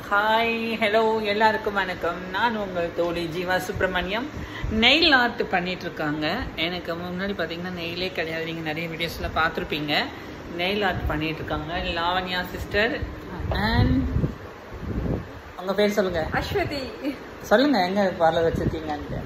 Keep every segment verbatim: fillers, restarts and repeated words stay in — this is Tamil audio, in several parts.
ஹாய் ஹலோ எல்லாருக்கும் வணக்கம். நான் உங்கள் தோழி ஜீவா சுப்பிரமணியம். நெயில் ஆர்ட் பண்ணிகிட்ருக்காங்க. எனக்கு முன்னாடி பார்த்தீங்கன்னா நெயிலே கிடையாது, நீங்கள் நிறைய வீடியோஸில் பார்த்துருப்பீங்க. நெயில் ஆர்ட் பண்ணிகிட்ருக்காங்க லாவண்யா சிஸ்டர். அண்ட் உங்கள் பேர் சொல்லுங்கள். அஸ்வதி. சொல்லுங்கள், எங்கே பார்லர் வச்சுருக்கீங்கன்ட்டு.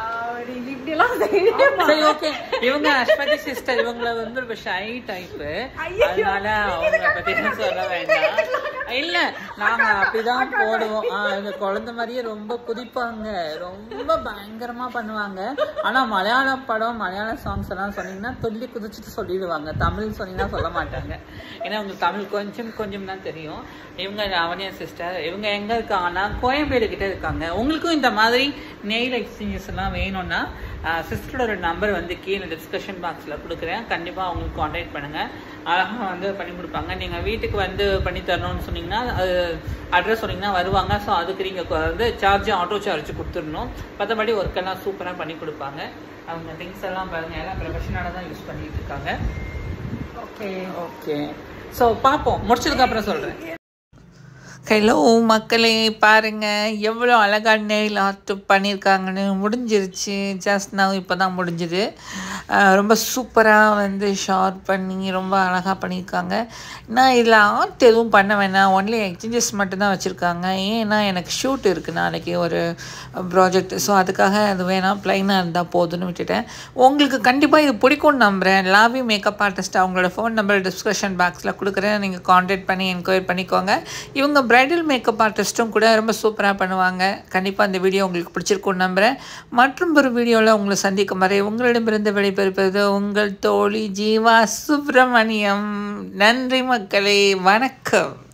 சரி, ஓகே. இவங்க அஸ்வதி சிஸ்டர். இவங்கள வந்து ஒரு ஷை டைப்பு, அதனால அவங்கள பத்தி சொல்ல வேண்டாம். இல்ல, நாங்க அப்படிதான் போடுவோம். ஆஹ் இவங்க குழந்தை மாதிரியே ரொம்ப குதிப்பாங்க, ரொம்ப பயங்கரமா பண்ணுவாங்க. ஆனா மலையாள படம் மலையாள சாங்ஸ் எல்லாம் சொன்னீங்கன்னா துள்ளி குதிச்சுட்டு சொல்லிடுவாங்க. தமிழ் சொன்னீங்கன்னா சொல்ல மாட்டாங்க. ஏன்னா உங்களுக்கு தமிழ் கொஞ்சம் கொஞ்சம் தான் தெரியும். இவங்க லாவண்யா சிஸ்டர். இவங்க எங்க இருக்காங்கன்னா கோயம்பேடு கிட்ட இருக்காங்க. உங்களுக்கும் இந்த மாதிரி நெயில் எக்ஸ்சேஞ்சஸ் எல்லாம் வேணும்னா சிஸ்டரோட நம்பர் வந்து கீழே டிஸ்கஷன் பாக்ஸில் கொடுக்குறேன். கண்டிப்பாக அவங்களுக்கு கான்டாக்ட் பண்ணுங்கள். அழகாக வந்து பண்ணி கொடுப்பாங்க. நீங்கள் வீட்டுக்கு வந்து பண்ணி தரணும்னு சொன்னீங்கன்னா அது அட்ரஸ் சொன்னீங்கன்னா வருவாங்க. ஸோ அதுக்கு நீங்கள் வந்து சார்ஜ் ஆட்டோ சார்ஜ் கொடுத்துடணும். மற்றபடி ஒர்க்கெல்லாம் சூப்பராக பண்ணி கொடுப்பாங்க. அவங்க திங்ஸ் எல்லாம் பாருங்கள், எல்லாம் ப்ரொஃபஷனலாக தான் யூஸ் பண்ணிட்டு இருக்காங்க. ஓகே ஓகே ஸோ பார்ப்போம், முடிச்சதுக்கப்புறம் சொல்கிறேன். ஹலோ மக்களே, பாருங்கள் எவ்வளோ அழகாக நெயில் ஆர்ட் பண்ணியிருக்காங்கன்னு. முடிஞ்சிருச்சு, ஜஸ்ட் நான் இப்போ தான் முடிஞ்சுது. ரொம்ப சூப்பராக வந்து ஷார்ப் பண்ணி ரொம்ப அழகாக பண்ணியிருக்காங்க. நான் இதில் ஆர்ட் எதுவும் பண்ண வேணாம், ஒன்லி எக்ஸ்சேஞ்சஸ் மட்டும்தான் வச்சுருக்காங்க. ஏன்னா எனக்கு ஷூட் இருக்குது நாளைக்கு ஒரு ப்ராஜெக்ட். ஸோ அதுக்காக அது வேணாம், ப்ளைனாக இருந்தால் போதுன்னு விட்டுட்டேன். உங்களுக்கு கண்டிப்பாக இது பிடிக்கும்னு நம்புகிறேன். லாவி மேக்கப் ஆர்டிஸ்ட், அவங்களோட ஃபோன் நம்பர் டிஸ்கிரிப்ஷன் பாக்ஸில் கொடுக்குறேன். நீங்கள் கான்டாக்ட் பண்ணி என்கொயரி பண்ணிக்கோங்க. இவங்க பிரைடல் மேக்கப் ஆர்டிஸ்ட்டும் கூட ரொம்ப சூப்பராக பண்ணுவாங்க. கண்டிப்பாக இந்த வீடியோ உங்களுக்கு பிடிச்சிருக்கும்னு நம்புகிறேன். மற்றும் ஒரு வீடியோவில் உங்களை சந்திக்கும் வரை உங்களிடமிருந்து விடைபெறுவது உங்கள் தோழி ஜீவா சுப்பிரமணியம். நன்றி மக்களே, வணக்கம்.